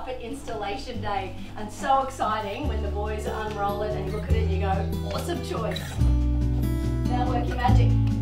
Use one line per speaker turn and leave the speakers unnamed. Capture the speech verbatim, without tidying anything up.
Puppet installation day, and so exciting when the boys unroll it and you look at it and you go, awesome choice. Now work your magic.